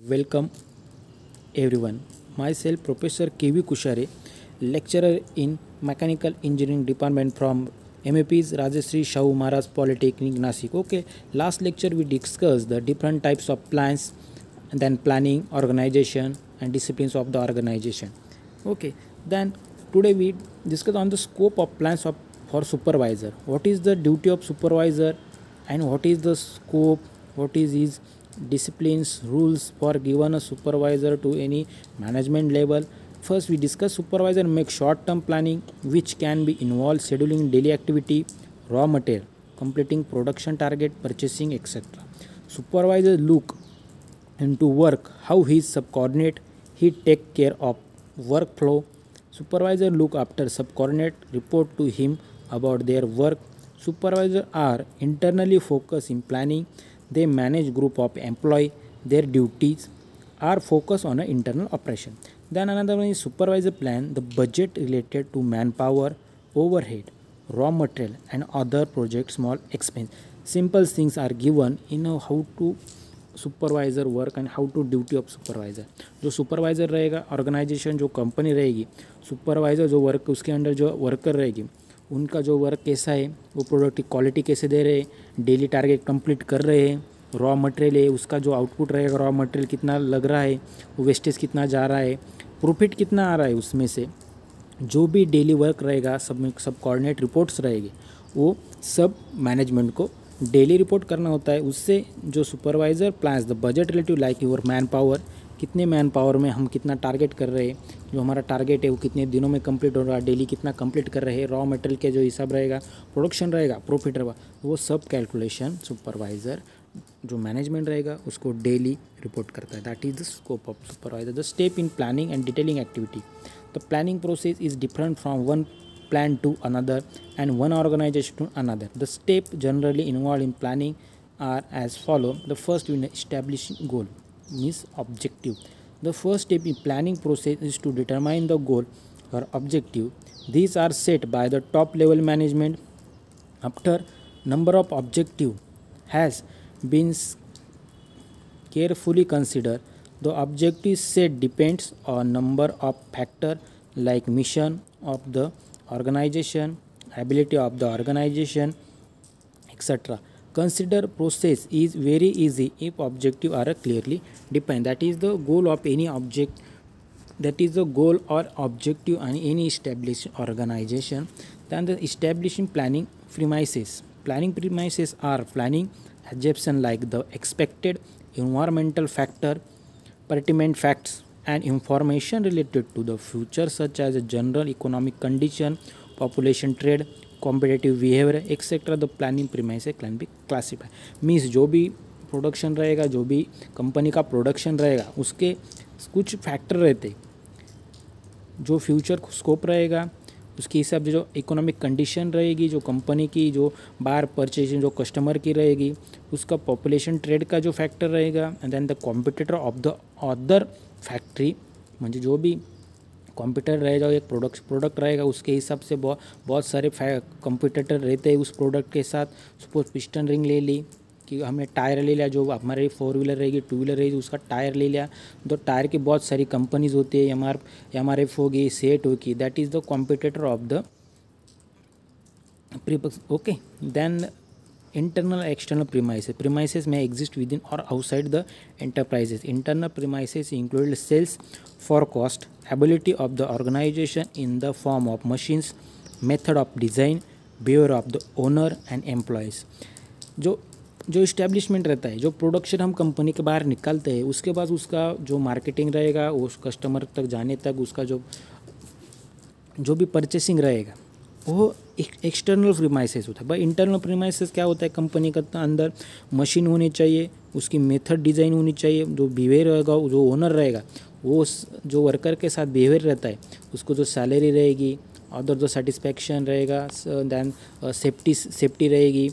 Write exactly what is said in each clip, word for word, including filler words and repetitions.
Welcome everyone. Myself Professor K V Kushare, lecturer in Mechanical Engineering Department from M A P's Rajeshri Shahu Maharaj Polytechnic Nasik. Okay, last lecture we discussed the different types of plans and then planning, organization and disciplines of the organization. Okay, then today we discuss on the scope of plans of for supervisor. What is the duty of supervisor and what is the scope, what is his disciplines, rules for given a supervisor to any management level. First we discuss supervisor make short term planning which can be involved scheduling daily activity, raw material, completing production target, purchasing, etc. Supervisor look into work how his subordinate he take care of workflow. Supervisor look after subordinate report to him about their work. Supervisors are internally focused in planning. They manage group of employee. Their duties are focused on an internal operation. Then another one is supervisor plan the budget related to manpower, overhead, raw material and other project small expense. Simple things are given in how to supervisor work and how to duty of supervisor. जो supervisor रहेगा organisation जो company रहेगी, supervisor जो work उसके under जो worker रहेगी उनका जो वर्क कैसा है, वो प्रोडक्ट की क्वालिटी कैसे दे रहे हैं, डेली टारगेट कंप्लीट कर रहे हैं, रॉ मटेरियल है उसका जो आउटपुट रहेगा रॉ मटेरियल कितना लग रहा है, वो वेस्टेज कितना जा रहा है, प्रॉफिट कितना आ रहा है, उसमें से जो भी डेली वर्क रहेगा सब में सब कोऑर्डिनेट रिपोर्ट्स रहेगी वो सब मैनेजमेंट को डेली रिपोर्ट करना होता है. उससे जो supervisor plans the budget relative like your man power, कितने मैन पावर में हम कितना टारगेट कर रहे हैं, जो हमारा टारगेट है वो कितने दिनों में कंप्लीट हो रहा है, डेली कितना कंप्लीट कर रहे हैं, रॉ मटेरियल के जो हिसाब रहेगा, प्रोडक्शन रहेगा, प्रॉफिट रहेगा, वो सब कैलकुलेशन सुपरवाइज़र जो मैनेजमेंट रहेगा उसको डेली रिपोर्ट करता है. That is the scope of supervisor. The step in planning and detailing activity. The planning process is different from one plan to another and one organization to another. The steps generally involved in planning are as follow. The first in establishing goal means objective. The first step in planning process is to determine the goal or objective. These are set by the top level management. After number of objective has been carefully considered, the objective set depends on number of factors like mission of the organization, ability of the organization, et cetera. Consider process is very easy if objective are clearly defined. That is the goal of any object. That is the goal or objective on any established organization. Then the establishing planning premises. Planning premises are planning assumption like the expected environmental factor, pertinent facts and information related to the future such as general economic condition, population trade, competitive behavior, et cetera. The planning premises can be classified. Means जो भी production रहेगा, जो भी company का production रहेगा उसके कुछ factor रहते, जो फ्यूचर स्कोप रहेगा उसके हिसाब से जो इकोनॉमिक कंडीशन रहेगी, जो कंपनी की जो बाहर परचेजिंग जो कस्टमर की रहेगी, उसका पॉपुलेशन ट्रेड का जो फैक्टर रहेगा and then the competitor of the other factory म्हणजे जो भी कॉम्पिटिटर रहेगा एक प्रोडक्ट प्रोडक्ट रहेगा उसके हिसाब से बहुत बहुत सारे कॉम्पिटिटर रहते हैं उस प्रोडक्ट के साथ. सपोज पिस्टन रिंग ले ली कि हमने टायर ले लिया, जो हमारी फोर व्हीलर रहेगी टू व्हीलर रहेगी उसका टायर ले लिया, तो टायर की बहुत सारी कंपनीज होती है, M R M R F होगी, सेट होगी. That is the competitor of the premises. Okay, then internal external premises. Premises may exist within or outside the enterprises. Internal premises include sales forecast, ability of the organization in the form of machines, method of design, behavior of the owner and employees. जो जो establishment रहता है, जो production हम company के बाहर निकालते हैं उसके बाद उसका जो मार्केटिंग रहेगा उस कस्टमर तक जाने तक उसका जो जो भी परचेसिंग रहेगा वो एक्सटर्नल प्रीमाइसेस होता है. भाई इंटरनल प्रीमाइसेस क्या होता है, कंपनी का अंदर मशीन होनी चाहिए, उसकी मेथड डिज़ाइन होनी चाहिए, जो बिहेवियर रहेगा जो ओनर रहेगा वो जो वर्कर के साथ बिहेवियर रहता है उसको जो सैलरी रहेगी, अदर जो सेटिस्फैक्शन रहेगा, दैन सेफ्टी सेफ्टी रहेगी.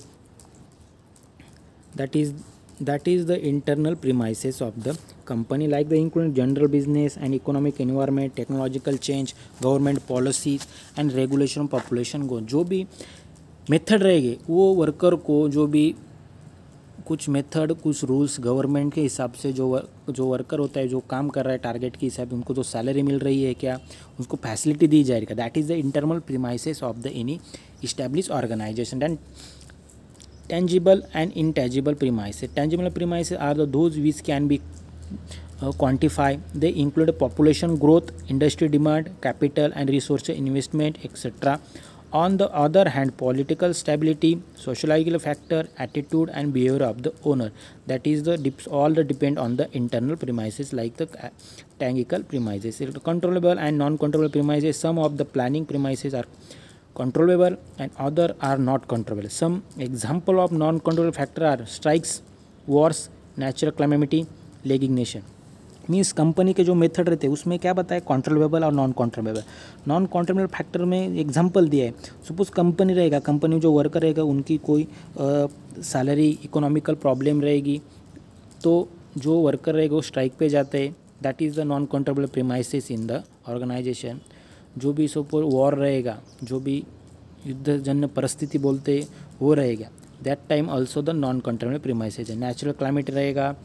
That is that is the internal premises of the company like the including general business and economic environment, technological change, government policies and regulation population go. जो भी method रहेगी वो worker को जो भी कुछ method, कुछ रूल्स गवर्नमेंट के हिसाब से जो वर, जो वर्कर होता है, जो काम कर रहा है टारगेट के हिसाब से, उनको जो सैलरी मिल रही है क्या, उसको फैसिलिटी दी जाएगी। That is the internal premises of the any establish organisation. Then tangible and intangible premises. Tangible premises are the those which can be uh, quantified. They include population growth, industry demand, capital and resource investment, et cetera. On the other hand, political stability, sociological factor, attitude and behavior of the owner. That is the all the depend on the internal premises like the tangible premises. Controllable and non-controllable premises. Some of the planning premises are controllable and other are not controllable. Some example of non-controllable factor are strikes, wars, natural calamity, legislation. Means company के जो method रहते हैं उसमें क्या बताया, controllable और non controllable. Non controllable factor में example दिया है। सपोज कंपनी रहेगा, कंपनी जो वर्कर रहेगा उनकी कोई सैलरी इकोनॉमिकल प्रॉब्लम रहेगी, तो जो वर्कर रहेगा वो स्ट्राइक पे जाते हैं। That is the non controllable premises in the organisation. जो भी सपोज वॉर रहेगा, जो भी युद्धजन्य परिस्थिति बोलते वो रहेगा, that time also the non controllable premises है। नेचुरल क्लाइमेट रहेगा,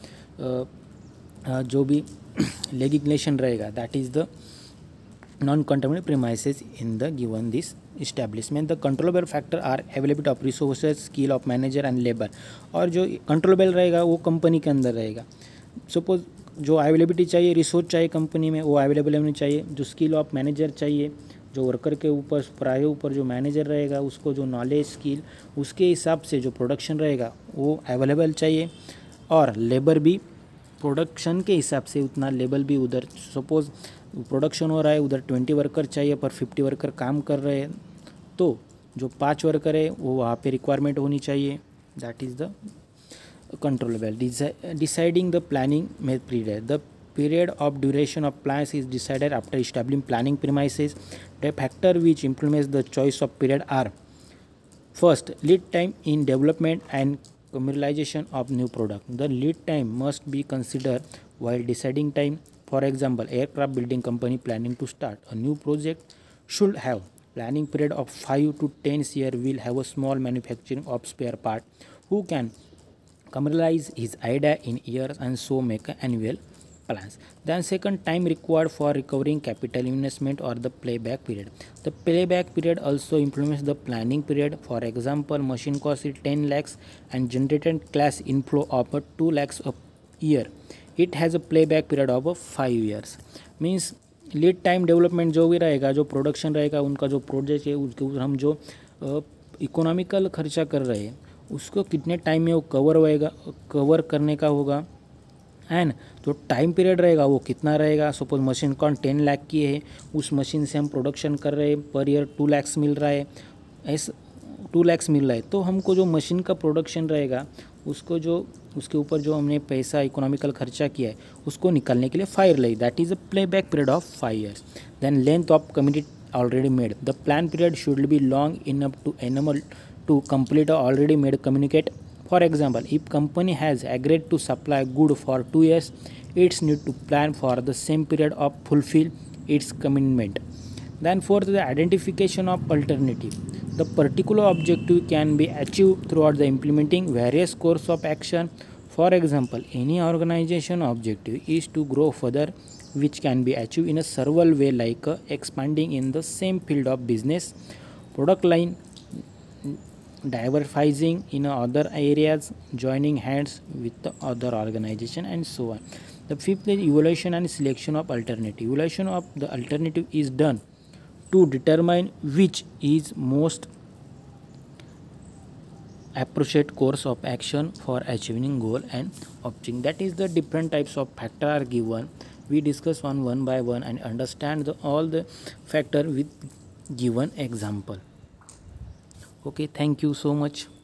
जो भी लेजिस्लेशन रहेगा, that is the non controllable premises in the given this establishment. The controllable factor are availability of resources, skill of manager and labour. और जो controllable रहेगा वो company के अंदर रहेगा। सपोज जो अवेलेबिलिटी चाहिए, रिसोर्स चाहिए कंपनी में, वो अवेलेबल होनी चाहिए। जो स्किल ऑफ मैनेजर चाहिए, जो वर्कर के ऊपर प्राय ऊपर जो मैनेजर रहेगा उसको जो नॉलेज स्किल उसके हिसाब से जो प्रोडक्शन रहेगा वो अवेलेबल चाहिए। और लेबर भी प्रोडक्शन के हिसाब से उतना लेबर भी उधर, सपोज प्रोडक्शन हो रहा है उधर ट्वेंटी वर्कर चाहिए पर फिफ्टी वर्कर काम कर रहे हैं, तो जो पाँच वर्कर है वो वहाँ पे रिक्वायरमेंट होनी चाहिए। That is the controllable. Deci- deciding the planning period. The period of duration of plans is decided after establishing planning premises. The factor which implements the choice of period are: first, lead time in development and commercialization of new product. The lead time must be considered while deciding time. For example, aircraft building company planning to start a new project should have planning period of five to ten years. Will have a small manufacturing of spare part who can commercialize his idea in years and so make annual plans. Then second, time required for recovering capital investment or the playback period. The playback period also implements the planning period. For example, machine cost is ten lakhs and generated cash inflow of two lakhs a year. It has a playback period of five years. Means lead time development जो भी रहेगा, जो production रहेगा, उनका जो project है उसके ऊपर हम जो इकोनॉमिकल खर्चा कर रहे हैं उसको कितने टाइम में वो कवर होएगा, कवर करने का होगा। एंड जो टाइम पीरियड रहेगा वो कितना रहेगा। सपोज मशीन कौन टेन लाख की है, उस मशीन से हम प्रोडक्शन कर रहे हैं, पर ईयर टू लैक्स मिल रहा है, ऐस टू लैक्स मिल रहा है, तो हमको जो मशीन का प्रोडक्शन रहेगा उसको जो उसके ऊपर जो हमने पैसा इकोनॉमिकल खर्चा किया है उसको निकालने के लिए फाइव लगे। That is a payback period of five years. Then length of committee already made. The plan period should be long enough to enable to complete a already made communicate. For example, if company has agreed to supply good for two years, it's need to plan for the same period of fulfill its commitment. Then fourth, the identification of alternative. The particular objective can be achieved throughout the implementing various course of action. For example, any organization objective is to grow further, which can be achieved in a several way like uh, expanding in the same field of business, product line, diversifying in other areas, joining hands with the other organization and so on. The fifth is evaluation and selection of alternative. Evaluation of the alternative is done to determine which is most appropriate course of action for achieving goal and objective. That is the different types of factor are given. We discuss one one by one and understand the all the factor with given example. Okay, thank you so much.